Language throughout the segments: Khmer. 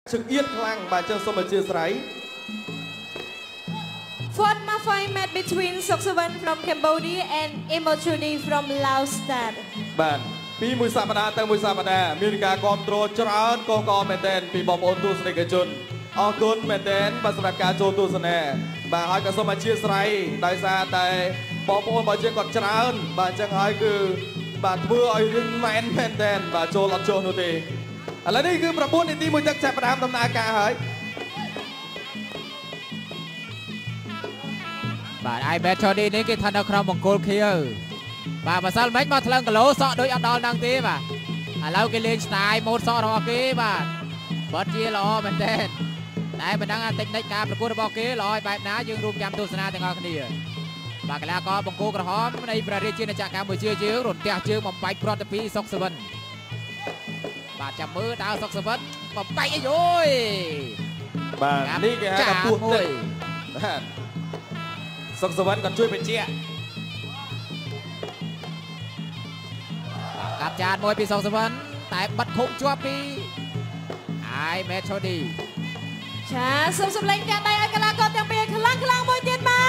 ជើងអៀតខ្លាំងបាទជើងសូមអធិស្ឋាន Fourth fight match between Soksavan from Cambodia and Emochudi from Laos. បាទពីមួយសប្តាហ៍ទៅមួយសប្តាហ៍មានការគ្រប់គ្រងច្រើនកមែនទែនពីបងប្អូនទស្សនិកជនអរគុណមែនទែនបាទសម្រាប់ការចូលទស្សនាបាទហើយក៏សូមអធិស្ឋានដោយសារតែបងប្អូនបើជាគាត់ច្រើនបាទអញ្ចឹងហើយគឺបាទធ្វើឲ្យរឿងមែនទែនបាទចូលអត់ចុះនោះទេឥឡូវនេះគឺ9នាទីមួយទឹកចាប់ផ្ដើមដំណើរការហើយបាទអាយបែតឆូឌីនេះគេថានៅក្នុងបង្គោលខៀវបាទម្សិលមិញមកថ្លឹងគីឡូសក់ដូចអត់ដល់នឹងទេបាទឥឡូវគេលេងស្ទាយម៉ូតសក់របស់គេបាទបាត់ជាល្អមែនទែនតែមិនដឹងថាតិចនិចការប្រកួតរបស់គេល្អឲ្យបែបណាយើងរួមចាំទស្សនាទាំងអស់គ្នាបាទកីឡាករបង្គោលក្រហមនៃព្រះរាជាណាចក្រកម្ពុជាយើងរន្ទះជើងបំបែកប្រតិពីសុកសវិនបាទចាំមើលតើសុកសវិនបំបែកអីយយបាទនេះគេហៅថាពោះទឹកបាទសុកសវិនក៏ជួយបញ្ជាក់កាប់ចានមួយពីសុកសវិនតែបិទឃុំជាប់ពីអាយមេឆូឌីចាសូមសម្លេងទាំងដៃឲ្យកីឡាករទាំងពីរខ្លាំងមួយទៀតមក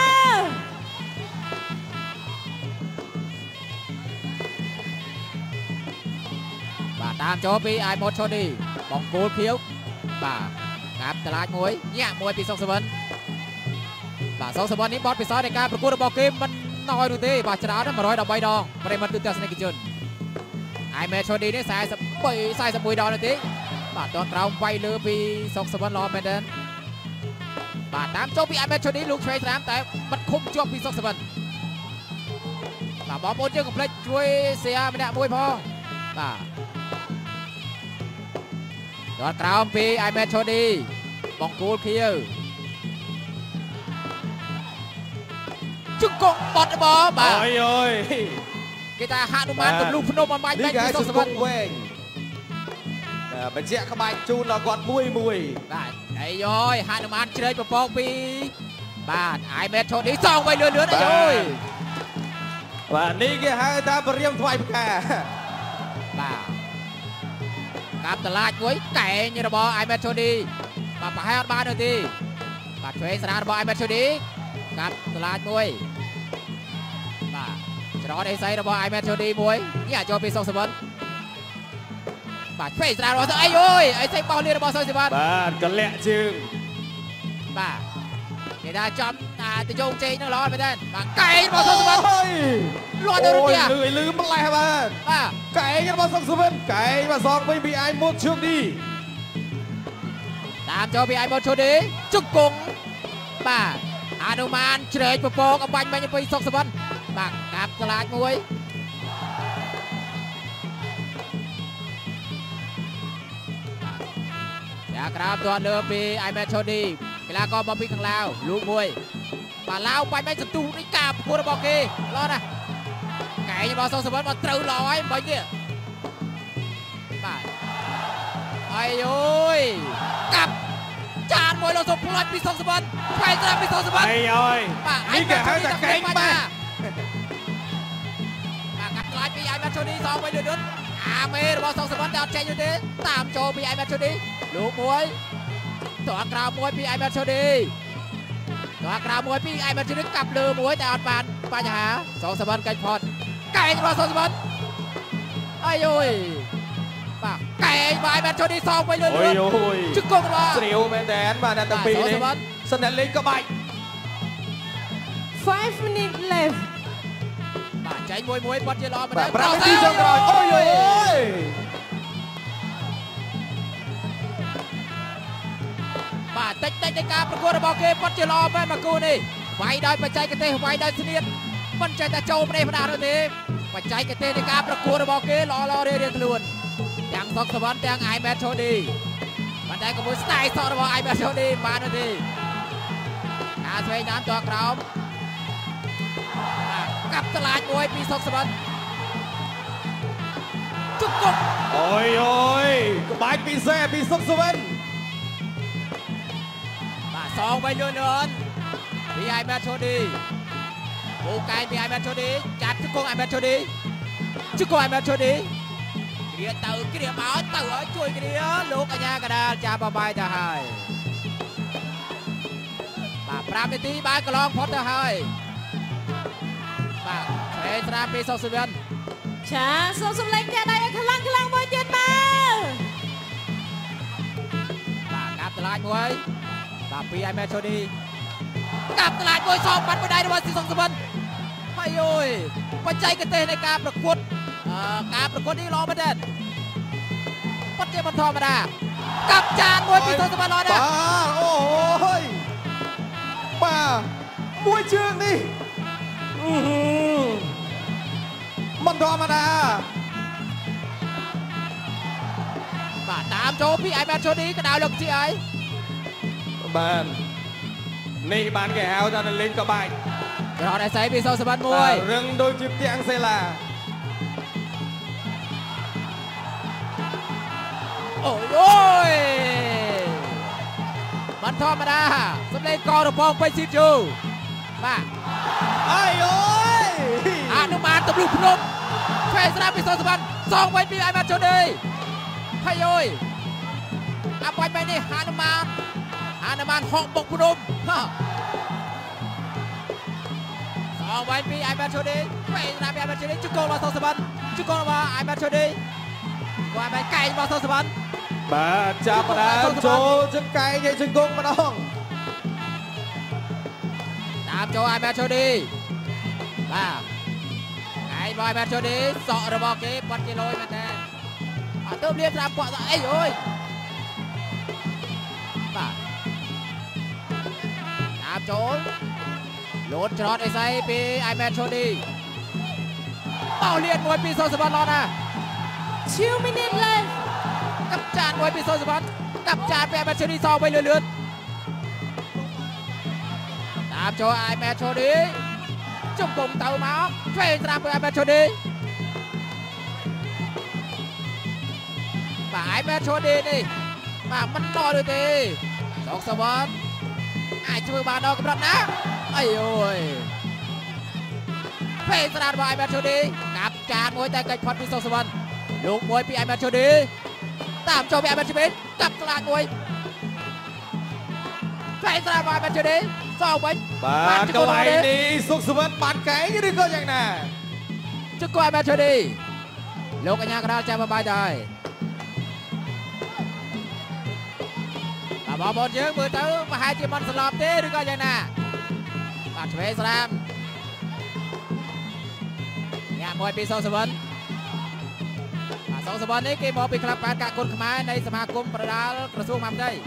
បាទតាមចូលពីអាយម៉ូតឆូឌីបង្គោលខៀវបាទកាប់តឡាចមួយញាក់មួយពីសុកសវិនបាទសុកសវិននេះបត់ពិសោធន៍នៃការប្រកួតរបស់គេមិនណយនោះទេបាទច្រើន113ដងប្រិមត្តទស្សនិកជនអាយមេឆូឌីនេះ41ដងនោះទេបាទតក្រោមវាយលើពីសុកសវិនល្អមែនទេបាទតាមចូលពីអាយមេឆូឌីលោកឆ្វេងស្រាមតែបិទឃុំជាប់ពីសុកសវិនបាទបងប្អូនយើងកុំភ្លេចជួយសៀម្នាក់មួយផងបាទតក្រោមពីអាយមេឆូឌីបង្គោលខៀវជង្គង់បត់បបាទអើយគេថាហនុមានទម្លុះភ្នំអំបញ្ញបែកពីសុកសវិនវែងបញ្ជាក់ក្បាច់ជូនដល់គាត់មួយបាទអីយ៉យហនុមានជ្រែកពពកពីបាទអាយមេឆូឌីសងវិញលឿនអីយ៉យបាទនេះគេហៅថាបរិយមថ្វាយផ្កាបាទកាប់តឡាចមួយកែងរបស់អាយមេឆូឌីបាទប្រហែលអត់បានទេបាទឆ្វេងស្រារបស់អាយមេឆូឌីកាប់តឡាចមួយបាទច្រត់អេសៃរបស់អាយមេឆូឌីមួយនេះចូលពីសុកសវិនបាទឆ្វេងស្រារបស់អីអើយអីសៃបោះលៀនរបស់សុកសវិនបាទកលាក់ជើងបាទគេថាចំទៅយងជ័យនឹងល្អមែនទេបាទកែងរបស់សុកសវិនលាត់ទៅរត់ទៀតលឺម្លេះបាទកែងរបស់សុកសវិនកែងមកសងវិញពីអាយម៉ូតឈូឌីតាមចូលពីអាយម៉ូតឈូឌីជង្គង់បាទហនុមានជ្រែកពពកអំបញ្ញមិញពីសុកសវិនបាទកាប់តឡាចមួយយ៉ាក្រោមទាត់លើពីអាយមេឆូឌីកីឡាករមកពីខាងឡាវលូកមួយបាទឡាវបាញ់មិនសន្ទុះនេះការប្រកួតរបស់គេល្អណាស់កែងរបស់សុកសវិនមកត្រូវល្អហើយមិញនេះបាទអីយយកាប់ចានមួយលោកសុំផ្លាច់ពីសុកសវិនឆ្វេងស្រាពីសុកសវិនអីយយនេះគេហៅថាកែងបាទបាទកាប់ខ្លាចពីអាយមេឆូឌីសងវិញលឿនអាមេរបស់សុកសវិនតែអត់ចេញទេតាមចូលពីអាយមេឆូឌីលោកមួយតក្រៅមួយពីអាយមេឆូឌីតក្រៅមួយពីអាយមេឆូឌីកាប់លើមួយតែអត់បានបញ្ហាសុកសវិនកាច់ផុតកែងរបស់សុកសវិនអីយយបាទកែងបាយមេឆូឌីសងវិញលឿនជង្គង់របស់ស្រាវមែនតែនបាទអ្នកទាំងពីរនេះសិនតែលេងក្បាច់ 5 minutes left បាទចាញ់មួយបត់ជាល្អមែនតែ5នាទីចុងក្រោយអូយបាទតិចនៃការប្រកួតរបស់គេបត់ជាល្អមែនមកគូនេះវាយដោយបច្ចេកទេសវាយដោយស្នៀតមិនចេះតែចូលប្រទេសផ្ដាល់ទេបច្ចេកទេសនៃការប្រកួតរបស់គេល្អរៀងខ្លួនទាំងសុកសវិនទាំងអាយមេឆូឌីប៉ុន្តែក៏មួយស្ទាយសក់របស់អាយមេឆូឌីបានទេការឆ្វេងតាមតក្រោមកាប់តឡាចមួយពីសុកសវិនជង្គង់អូយក្បាច់ពិសេសពីសុកសវិនបាទសងវិញលឿនពីអាយមេឆូឌីអូកែពីអាយមេឆូឌីចាត់ជង្គង់អាយមេឆូឌីជង្គង់អាយមេឆូឌី ក kia tự cái điểm báo tự ở chui cái đĩa lúc ở nhà cả đà chà bà bài ta hai bà pram tí bài cái long phốt ta hai bà thế ra phía sau sự viên ចាសូមសម្លេងទៀតឲ្យខ្លាំងមួយទៀតមកបាទកាប់តឡាចមួយបាទពីឲ្យមែចូលឌីកាប់តឡាចមួយសងបាត់មួយដៃរបស់ស៊ីសុងសុបិនហើយអើយបច្ចេកទេសនៃការប្រកួតនេះល្អមែនទេពិតជាមិនធម្មតាកាប់ចានមួយពីសុងសុបិនល្អណាស់បាទអូយបាទមួយជើងនេះមិនធម្មតាបាទតាមចូលពីឲ្យមែចូលឌីក៏ដៅលើកជាឲ្យបាននេះបានគេហៅថាលេងក្បាច់រត់ឲ្យស្អីពីសុងសុបិនមួយរឹងដូចជាផ្ទាំងសេឡាអូយអូយមិនធម្មតាសម្លេងករពងពេជ្រស៊ីជូបាទអើយអូយអនុមានទម្លុះភ្នំឆ្វេងស្ដាប់ពីសុងសុបិនសងវិញពីឲ្យមែចូលឌីហើយអើយអាបាច់បែបនេះហនុមានហកបុកភ្នំសងវិញពីឲ្យមែចូលឌីឆ្វេងស្ដាប់ពីឲ្យមែចូលឌីជង្គង់របស់សុងសុបិនជង្គង់របស់ឲ្យមែចូលឌីគាត់បែកែងរបស់សុងសុបិនបាទចាប់ផ្ដើមចូលជើងកែងឲ្យជង្គង់ម្ដងតាមចូលឲ្យមែចូលឌីបាទកែងរបស់ឲ្យមែចូលឌីសក់របស់គេបាត់ជាលយមែនទេអត់ទៅលៀបស្ដាប់គាត់អីអើយបាទតាមចូលលោតច្រត់អីស្អីពីឲ្យមែចូលឌីបោលៀនមួយពីសុងសុបិនឡណា 2 minutes left កាប់ចានមួយពីសុងសុបិនកាប់ចានពីឲ្យមែចូលឌីសងវិញលឿនតាមចូលឲ្យមែចូលឌីជង្គង់ទៅមកឆ្វេងស្ដាប់ពីឲ្យមែចូលឌីបាទឲ្យមែចូលឌីនេះបាទមិនតដូចទេសុងសុបិនអាចជួយបានដល់កម្រិតណាអីអូយពេលស្ដាប់របស់ឲ្យមែចូលឌីកាប់ចានមួយតែកិច្ចផុតពីសុងសុបិនលោកមួយពីឲ្យមែចូលឌីតាមចូលពីឲ្យមែចូលឌីកាប់ស្លាកមួយពេលស្ដាប់របស់ឲ្យមែចូលឌីសងវិញបាទកន្លែងនេះសុងសុបិនបាត់កែងឬក៏យ៉ាងណាជង្គង់ឲ្យមែចូលឌីលោកអញ្ញាកណ្ដាលចាំបាយទៅហើយបងប្អូនយើងមើលទៅប្រហែលជាមិនស្លាប់ទេឬក៏យ៉ាងណាបាទឆ្វេងស្ដាំញ៉ាំមួយពីសុងសុបិនបាទសុងសុបិននេះគេមកពីក្លឹបបាតកាគុណខ្មែរនៃសមាគមប្រដាល់ក្រសួងមហាផ្ទៃ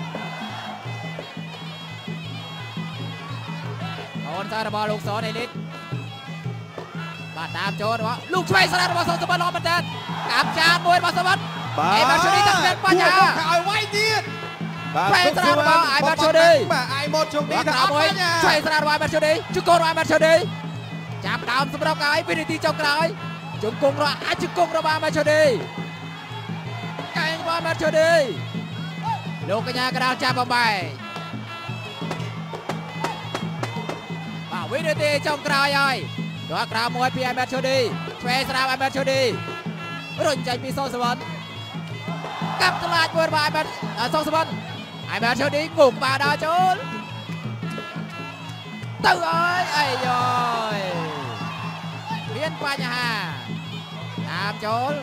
អូនសាររបស់លោកសនអេលីតបាទតាមចូលរបស់លោកឆ្វេងស្ដាំរបស់សុងសុបិនល្អមែនតើកាប់ចានមួយរបស់សុងសុបិនអេបាឈូឌីតាំងពីបញ្ហាឲ្យវាយទៀតបាទស្រាបរបស់ឲ្យមែចូលឌីបាទឲ្យមកជុំនេះថាអត់បាញ់ឆ្វេងស្រាបរបស់ឲ្យមែចូលឌីជង្គង់របស់ឲ្យមែចូលឌីចាប់ដើមសម្រាប់ឲ្យវិនាទីចុងក្រោយជង្គង់របស់អាចជង្គង់របស់ឲ្យមែចូលឌីកែងរបស់ឲ្យមែចូលឌីលោកកញ្ញាកណ្ដាលចាប់បំបែកបាទវិនាទីចុងក្រោយហើយដកក្រៅមួយពីឲ្យមែចូលឌីឆ្វេងស្រាបឲ្យមែចូលឌីរុញចេញពីសុងសុបិនកាប់តឡាចមួយរបស់ឲ្យមែសុងសុបិនឲ្យមែចូលឌីងុំបាដល់ចូលទៅអើយអីយ៉យមានបញ្ហាតាមចូល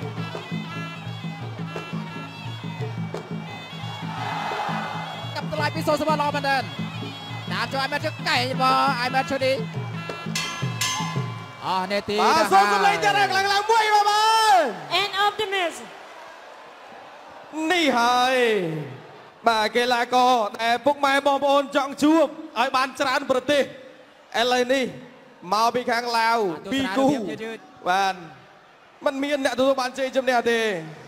កាប់តឡាចពីសុងសុបិនល្អមែនទេតាមចូលឲ្យមែចូលកែរបស់ឲ្យមែចូលឌីអស់នាទីបាទសូមសម្លេងទៀតឡើងមួយបងប្អូន End of the match នេះហើយបាទកីឡាករដែលពុកម៉ែបងប្អូនចង់ជួបឲ្យបានច្រើនប្រទេសឥឡូវនេះមកពីខាងឡាវពីគូបាទมันមានអ្នកទទួលបានជ័យជំនះទេ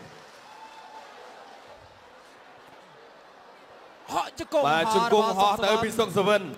ហកជង្គង់បាទជង្គង់ហោះទៅពីសុងសុបិន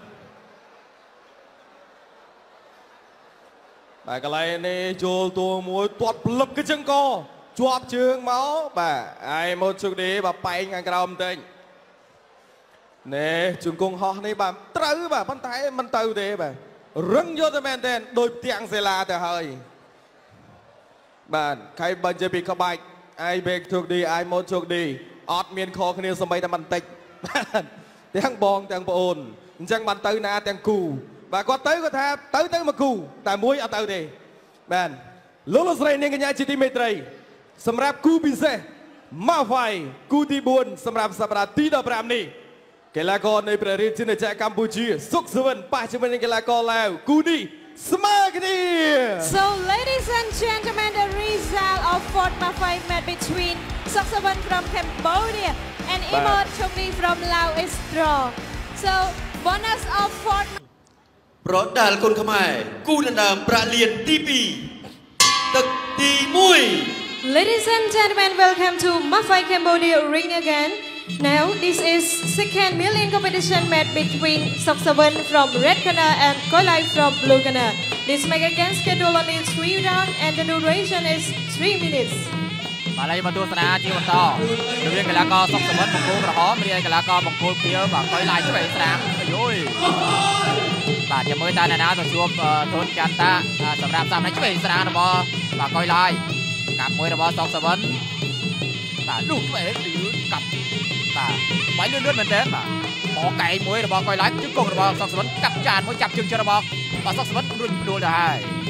បាទកន្លែងនេះចូលតួមួយទាត់ផ្លឹបកញ្ចឹងកជាប់ជើងមកបាទឲ្យមកជុកនេះបាទបែងខាងក្រោមបន្តិចនេះជង្គង់ហោះនេះបាទត្រូវបាទប៉ុន្តែមិនទៅទេបាទរឹងយកទៅមែនទេដោយផ្ទាំងសេឡាទៅហើយបាទខៃបើនិយាយពីក្បាច់ ai bê chụp đi ai một chụp đi ọt miền kho cái này sớm bay đã bàn tịch tiếng bong tiếng bồn chẳng bàn tới na tiếng cù và có tới có tha tới mà cù tại muối ở tới đi bạn lúc lúc này cái nhà chỉ tìm mệt rồi sầm rạp cù bị xe mà phải cù thì buồn sầm rạp tí đập rạp này cái là conในประเทศจีนจากกัมพูชีสุขสวรรค์ป้าจะเป็นcái là conแล้วกูดีสมาร์ทดี So ladies and gentlemen, the result of fourth Mafai match between Soksavan from Cambodia and Imot Chokdi from Laos is draw. So bonus of fourth. เพราะด่านคนขมายกู้ดันดามประเลียนที่ปีตึกตีมุย Ladies and gentlemen, welcome to Mafai Cambodia ring again. Now this is second million competition match between Soksavan from Red Corner and Kolai from Blue Corner. This match again scheduled only 3 rounds and the duration is 3 minutes. มาเลยมาดูสนามที่วันต่อเรียนกีฬากอซอกสมบัติบงโกกระหอมเรียนกีฬากอบงโกเพียวบางคอยลายช่วยสนามยุ้ยบาดจะมือตาในน้ำตัวช่วงทนกันตาสำหรับสามในช่วยสนามนะบอบางคอยลายกับมือนะบอซอกสมบัติบาดลูกช่วยหรือกับบาดไว้เลื่อนเหมือนเดิมบาดหมอไก่มือนะบอคอยลายจุดโกงนะบอซอกสมบัติกับจานมือจับจึงเจอนะบาซอกสมบัติรุ่นดูได้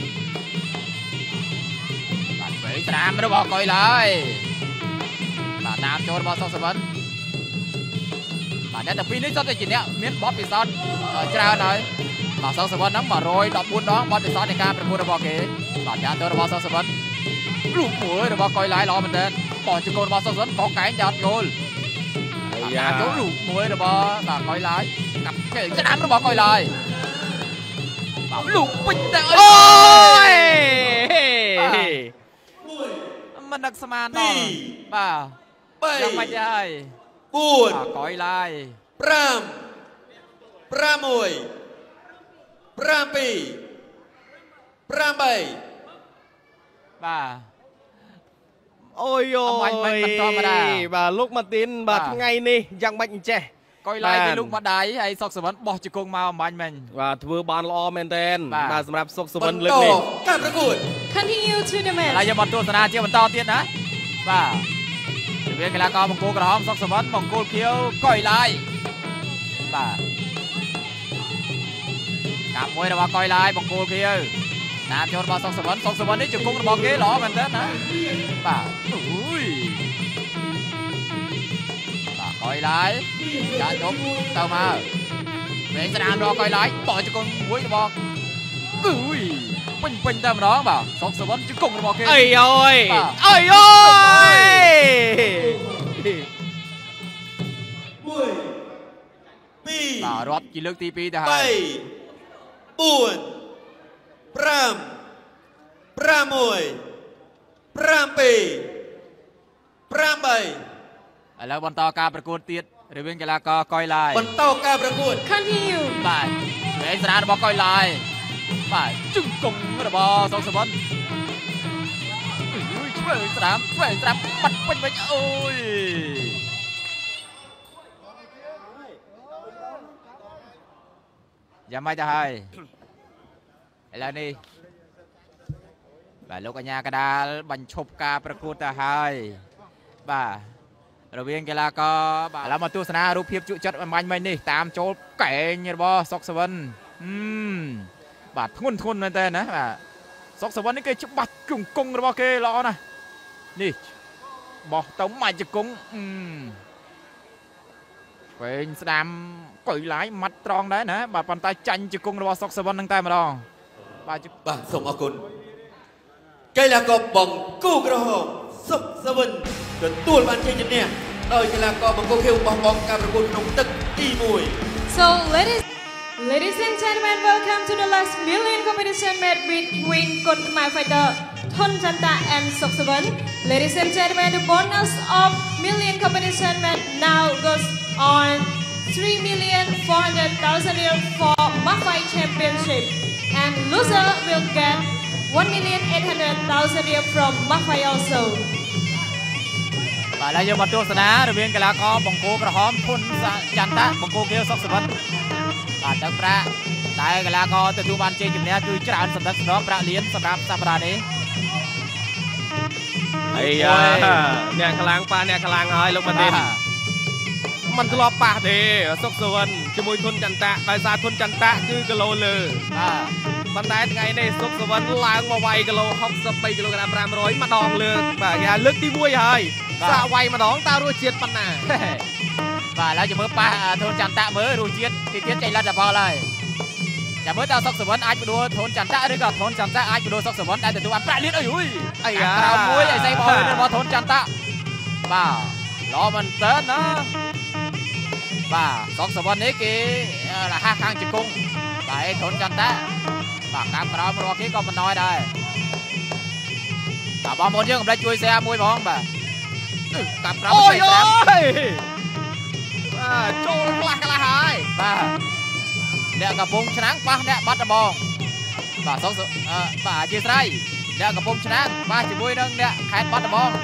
สนามระบอกคอยเลยบาดน้ำโจรบอลซอกสวรรค์บาดเนี่ยแต่ปีนี้ซอกจะจีนเนี่ยมีบอลปีซอนเจ้าหน่อยบาดซอกสวรรค์น้ำบาดโรยดอกบุญน้องบอลปีซอนในการประมูลระบอกเก๋บาดยานตัวระบอกซอกสวรรค์ลูกหัวระบอกคอยไหลล้อมันเดินปอดจุกโกนบอลซอกสวรรค์ขอไก่ยอดโยนบาดน้ำโจลูกหัวระบอกบาดคอยไหลกับเก๋สนามระบอกคอยไหลบาดลูกปิดแต่โอ้ยมันนักสมานต่อป่ายังไม่ได้ปูนก้อยลายปรามมวยปรามปีปรามใบป่าโอ้ยบ่าลูกมาตินบ่าไงนี่ยังไม่เจ๊ก้อยลายเป็นลูกมาได้ไอ้ซอกสวรรค์บอกจะโกงมาบันมันว่าทัวร์บอลล้อแมนเทนมาสำหรับซอกสวรรค์เล็กนี่การประกวด Continue to the match อะไรจะบอลตัวสนามเจ้าบอลต่อเตี้ยนะป่าเวียนกีฬากรมงโกกระหอมซอกสวรรค์มงโกเขียวก้อยลายป่ากับมวยระหว่างก้อยลายมงโกเขียวน้ำโจรบอลซอกสวรรค์นี่จุดโกงระบอกเกล้อมันเต้นนะป่าอุ้ยป่าก้อยลายจะจบเต่ามาเวียนสนามรอก้อยลายปล่อยจุดโกงมวยระบอกอุ้ยเป็นเต็มร้องเปล่าซอกสวรรค์จุดโกงระบอกเกล้เอ้ยโอ้ยปีรอบกี่เลือกตีปีแต่ไปปูนปรามมวยปรามปีปรามใบแล้วบอลต่อการประกวดเตี้ยหรือเป็นกีฬากก้อยลายบอลต่อการประกวด Continue ไปเวียนสนามระบอกก้อยลายไปจุดโกงระบอกซอกสวรรค์ช่วยสนามปัดเป็นไปโอ้ยยังไม่จะให้แล้วนี่แบบลูกอัญญากระดาษบรรชบการประกวดแต่ให้บ่าเราเวียนกีฬาก็บ่าแล้วมาตู้สนามรูปเพียบจุจัดมันไม่นี่ตามโจลไก่เนี่ยบอซอกสวรรค์บาดทุนมันเต้นนะบ่าซอกสวรรค์นี่เกจุบัดจุ่งกงระบอเกล้อนะนี่บอกต้องมาจุกงเป็นสนามก่อยไหลมัดตรองได้นะบาดปันตายจันจุกงระบอซอกสวรรค์ตั้งแต่มาลองบาดส่งอากุลไกลากบบองกู้กระหอบสุกสวรรค์จนตัวมันเช่นนี้โดยไกลากบบองกู้เขียวบองการประกวดนงตึกตีมวย So ladies and gentlemen, welcome to the last million competition match between Kon Khmer fighter Thon Chanta and Soksavan. Ladies and gentlemen, the bonus of million competition match now goes on 3,400,000 riyal for Mafai Championship, and loser will get 1,800,000 riyal from Mafai also. แล้วยังมาตัวสนามเวียนกีฬากบงโกกระหอมทุนจันทะบงโกเกียวซอกสวรรค์บาดจังพระได้กีฬากตัวดูบันเจจุดนี้คือจราอันสำนักสนองประเลียนสำหรับสัปดาห์นี้ไอ้ยาเนี่ยกำลังปลาเนี่ยกำลังเฮ้ยลงมาเด่นมันทะเลาะปะเด้ซกสวรรค์จมูกทุนจันตะใบซาทุนจันตะคือกะโลเลยบรรดาไงในซกสวรรค์ล้างมาไวกะโล62 กิโลกรัม300มาดองเลยบ่าแกลึกที่มวยเฮ้ยสะไวมาดองตารู้เจียดปันน่ะบ่าแล้วจะมือปลาทุนจันตะมือรู้เจียดติดเจียดใจรัดจะพอเลยจะมือตาซกสวรรค์อาจไปดูทุนจันตะหรือก็ทุนจันตะอาจไปดูซกสวรรค์ได้แต่ตัวปลาเลี้ยนอุ้ยไอ้ยาเรามวยไอ้ไซบอลเลยบอลทุนจันตะบ่ารอมันเต้นนะบ่าซกสวรรค์นี้กี่là 5 ข้างจะกุ้งบ่าไอ้ทุนจันตะบ่ากามกระเอามันรอกี้ก็มันน้อยได้บ่าบอลหมดเยอะกับได้ช่วยเสียมวยบอลบ่ากามกระเอามันใส่แสมโจลกลักกันละหายบ่าเนี่ยกับพงชนะป่ะเนี่ยบัดบอลบ่าสองบ่าเจียร์ไรเนี่ยกับพงชนะบ่าจะมวยนึงเนี่ยแข่งบัดบอล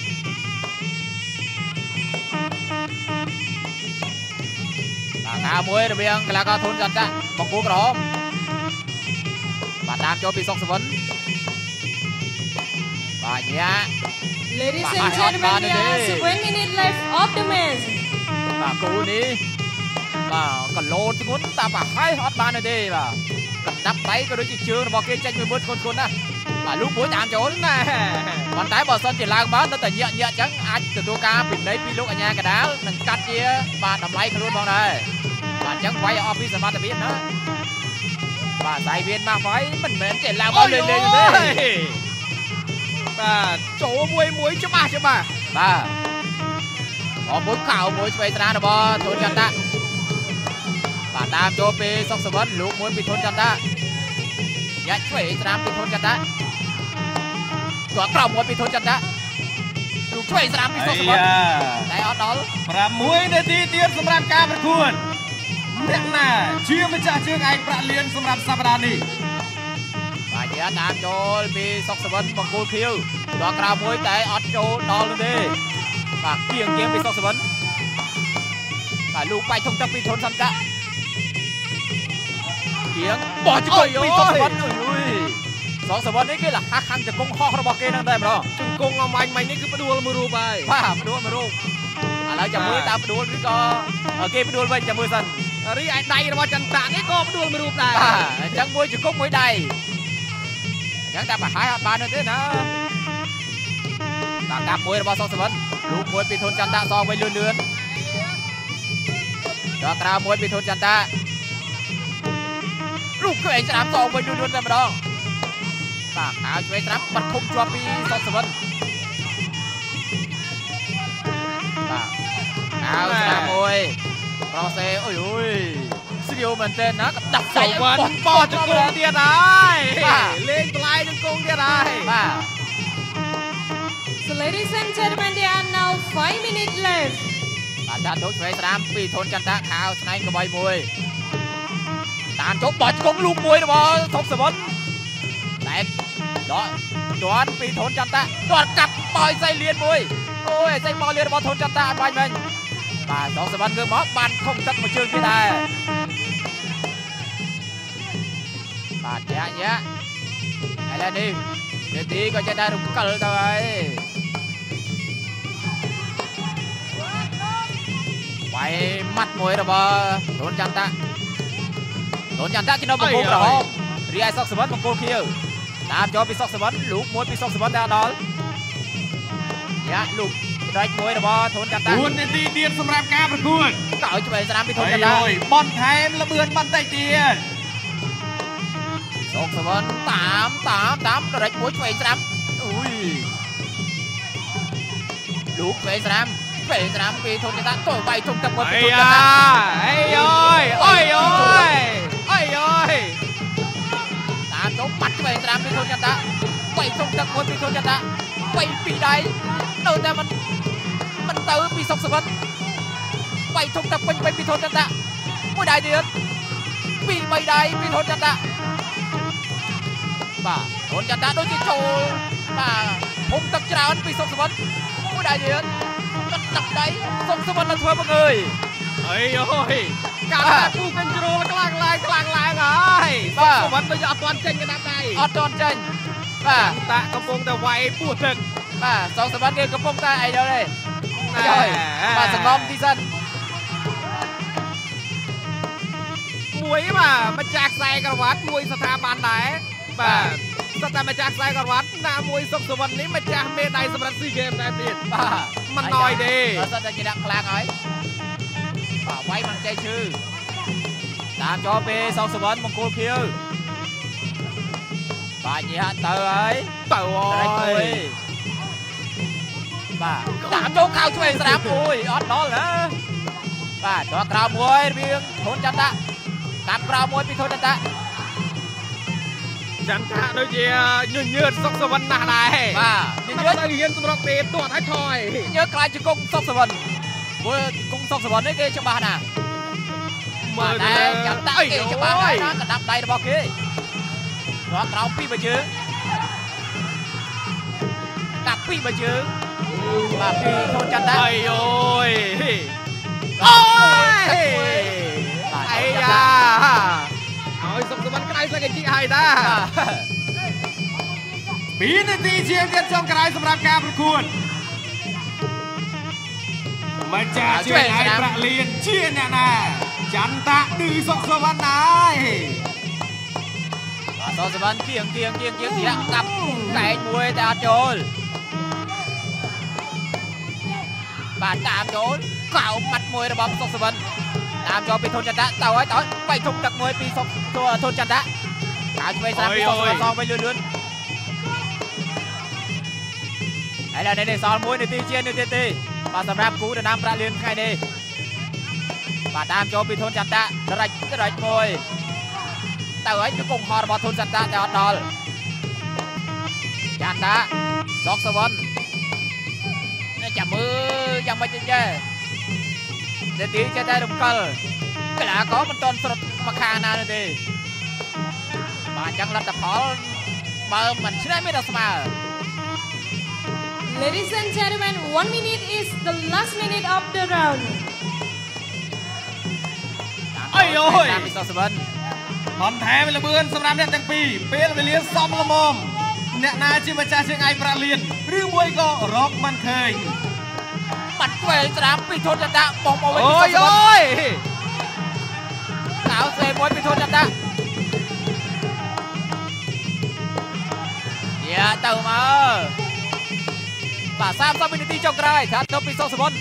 มวยระเบียงกลาก็ทุนกันจ้ะบังกูกระหองบาดตามโจปีซกสวรรค์บาดเนี้ย Ladies and gentlemen, there are 7 minutes left of the match. บากูนี้บาก็โลดงุ้นตาบาให้ฮอตบานเลยดิบากับดับไปก็โดยจิตเชื่อบอกเกณฑ์ใจมือมืดคนนะบาลูกมวยตามโจนนะวันท้ายบอลซ้อนจีลางบ้านตั้งแต่เยอะจังอาจจะตัวกาปิดในปีลูกอัญญากระดาษหนึ่งกัดเจียบาดทำไรขลุ่นบอลเลยบาดจังไว้ออฟฟิศสมาร์ทเบียนนะบาดใส่เบียนมาไฟมันเหมือนเจ็ดลางบอลเลยอยู่ดิบาดโจมวยจะมาบาดพอมวยเข่ามวยไปตราดบอลทุนจันทะบาดตามโจปีซอกสวรรค์ลูกมวยปีทุนจันทะยัดช่วยตรามปีทุนจันทะตัวกล้ามวยปีทุนจันทะลูกช่วยตรามปีซอกสวรรค์ได้ออดดอลประมวยในทีเดียนสำหรับการประกวดเรื่องน่ะเชื่อไม่จ่าเชื่อไอ้ประเลียนสำหรับสัปดาห์นี้บาดเจ็บตามโจปีซอกสวรรค์บังกูคิวตัวกล้ามวยได้ออดโจดอลเลยดิบาดเกี่ยงเกมปีซอกสวรรค์บาดลูกไปทงจับปีทุนจันทะเกียงบอลจะกงปีซอกสวรรค์สองสวรรค์นี้ก็là 5 ข้างจะกงข้อระบอกเกนั่งได้ไหมล่ะจึงกงเอาไม้นี่คือประดูมารูไปประดูอะไรจะมือตามประดูนี่ก็เกมประดูไปจะมือสั่นรีไอ้ใดระบจันตะนี่ก็ประดูมารูได้จังมวยจะกงมวยใดยังแต่มาหายบานนั่นเองนะตากาบมวยระบสองสวรรค์ลูกมวยปีทุนจันตะซองไปเลื่อนดอกกราวมวยปีทุนจันตะลูกเกยจะนำซองไปเลื่อนได้ไหมล่ะปากขาวช่วยครับบัดคุมจัวปีซอกสวรรค์ปากขาวสนามมวยโปรเซโอ้ยสกิลเหมือนเต้นนะกับดับใจวันปอจะกงเดียได้เล่นปลายจะกงเดียได้ So ladies and gentlemen, there are now 5 minutes left. ตามทุกช่วยสนามปีทุนจันทะขาวสไนกระบอยมวยตามจบบอดกงลูกมวยนะบอลซอกสวรรค์แตกดอนปีทุนจันทะดอนกับบอยใส่เลียนมวยโอ้ยใส่บอลเลียนบอลทุนจันทะไปมันบาซอกสวรรค์คือหมอบันคงจัดมาเชิงที่ได้บาดเยอะอะไรนี่เดี๋ยวทีก็จะได้รุ่งกันเลยไปมัดมวยระบอทุนจันทะกินเอาบุกกระหองเรียซอกสวรรค์บุกเคียวตามจอปีซอกสวรรค์ลูกมวยปีซอกสวรรค์ดาวดอลยะลูกได้มวยระบอทุนจันทะทุนในทีเดียนสำหรับการประกวดเก่าจะไปสนามปีทุนจันทะบอลไทม์ระเบิดบอลใต้เตียนซอกสวรรค์ตามได้มวยไปสนามอุ้ยลูกไปสนามปีทุนจันทะตัวไปทุนจับมวยปีทุนจันทะไอ้ย้อยตามจบปัดไปสนามปีทุนจันทะไปทุนจับมวยปีทุนจันทะไปปีใดเดินแต่มันเติมปีซอกสวรรค์ไปทุนจับมวยไปปีทุนจันทะมวยใดเดือนปีใบใดปีทุนจันทะบ่าทุนจันทะโดนจิโจบ่าผมตักจราวันปีซอกสวรรค์มวยใดเดือนกันดับใดซอกสวรรค์ละเธอบังเอิญไอ้ย้อยการปูกันโจรกลางลายไอ้สวัสดิ์ไม่ยอดตอนเจนกันได้อดตอนเจนบ้าตะกระโปรงแต่ไวปูดตึกបាទសងសវណ្ណគេកំពុងតែអីដល់ទេបាទសង្ងំទីសិនមួយបាទម្ចាស់ខ្សែក្រវ៉ាត់មួយស្ថាប័នដែរបាទស្ថាប័នម្ចាស់ខ្សែក្រវ៉ាត់ណាមួយសុកសវណ្ណនេះម្ចាស់មេដៃសម្រាប់ស៊ីហ្គេមដែរទៀតបាទមិនណយទេបើសិនតែជាដាក់ខ្លាំងហើយបាទវាយមិនចេះឈឺតាមចូលពេលសងសវណ្ណមង្គលភៀវបាទញ៉ាំទៅហើយទៅហើយបាទតាមចូលកៅឆ្វេងស្រាប់អូយអត់ដល់ណាបាទដកក្រៅមួយរៀងធនចន្ទៈតាមក្រៅមួយពីធនចន្ទៈចន្ទៈដូចជាញើតសុកសវណ្ណណាស់ដែរបាទញើតទៅរៀនសម្រុកទេទាត់ឲ្យថយញើតខ្លាចជាគង់សុកសវណ្ណមើលគង់សុកសវណ្ណនេះគេច្បាស់ណាស់មើលតែចន្ទៈគេច្បាស់ហើយណាកណ្ដាប់ដៃរបស់គេដកក្រៅពីមួយជើងដាក់ពីមួយជើងបាទពីធនចន្ទៈអីអូយអូយអីយ៉ាឲ្យសុខសវណ្ណក្រៅស្លឹកជីហើយតា2នាទីជាងទៀតចុងក្រោយសម្រាប់ការប្រកួតម្ចាស់ជាឯកប្រាក់លៀនជាអ្នកណាចន្ទៈឌឺសុខសវណ្ណហើយសុខសវណ្ណគៀងទីដាក់កាប់កែងមួយតែអត់ចូលបាទតាមចូលកៅមាត់មួយរបស់សុកសវណ្ណតាមចូលពីធនចន្ទៈទៅហើយទៅបៃធំទឹកមួយពីសុកធនចន្ទៈកៅឆ្វេងស្រាប់ពីសុកសវណ្ណសងវិញលឿនហើយដល់នេះសល់1នាទីជាងនាទីទេបាទសម្រាប់គូដណ្ដើមប្រាក់លានថ្ងៃនេះបាទតាមចូលពីធនចន្ទៈរ៉ាច់មួយទៅហើយគឺគង់ហររបស់ធនចន្ទៈតែអត់ដល់ចន្ទៈសុកសវណ្ណចាំមើលយ៉ាងម៉េចទៅចេះនាទីចេះតែរំកិលកីឡាករមិនទាន់ស្រុតមកខាងណានោះទេបាទអញ្ចឹងលទ្ធផលបើមិនឆ្នះមានតែស្មើ Ladies and gentlemen, 1 minute is the last minute of the round. អីអូយពីសុកសវណ្ណបំថែមល្បឿនសម្រាប់អ្នកទាំងពីរពេលវេលាសមល្មមអ្នកណាជាម្ចាស់ជើងឯកប្រាក់លៀនឬមួយក៏រកមិនឃើញបាត់ខ្វែងស្រាប់ពីធនចន្ទៈបងមកវិញអូយកៅស្លេមួយពីធនចន្ទៈយ៉ាទៅមកបាទ30វិនាទីចុងក្រោយថាទៅពីសុកសវណ្ណ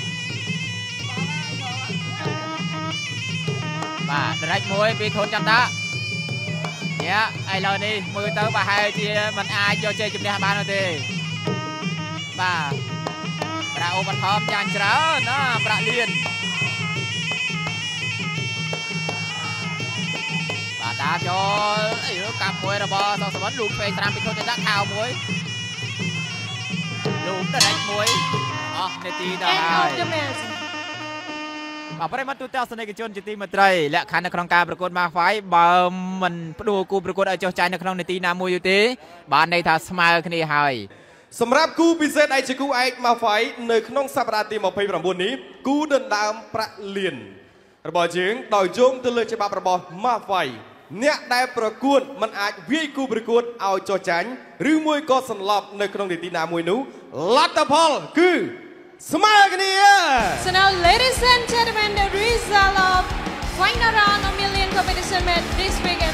បាទដរាច់មួយពីធនចន្ទៈយ៉ាឥឡូវនេះមើលទៅប្រហែលជាមិនអាចយកជ័យជំនះបាននោះទេបាទប្រាក់ឧបត្ថម្ភយ៉ាងច្រើនណាប្រាក់លៀនបាទតាមចូលអីកាប់មួយរបស់សុកសវណ្ណលូកឆ្វេងស្រាំពីធនចន្ទៈខោមួយលូកដរាច់មួយអស់នាទីដល់ហើយបាទប្រិមត្តទូទាំងទស្សនិកជនជាទីមេត្រីលក្ខខណ្ឌនៅក្នុងការប្រកួត Mafai បើមិនផ្ដួលគូប្រកួតឲ្យចុះចាញ់នៅក្នុងនាទីណាមួយទេបានន័យថាស្មើគ្នាហើយសម្រាប់គូពិសេសដែលជាគូឯក Mafai នៅក្នុងសប្តាហ៍ទី29នេះគូដណ្ដើមប្រាក់លានរបស់យើងដោយយោងទៅលើច្បាប់របស់ Mafai អ្នកដែលប្រកួតមិនអាចវាយគូប្រកួតឲ្យចុះចាញ់ឬមួយក៏សន្លប់នៅក្នុងនាទីណាមួយនោះលទ្ធផលគឺស្មើគ្នា So now, ladies and gentlemen, the result of final round of million competition match this weekend.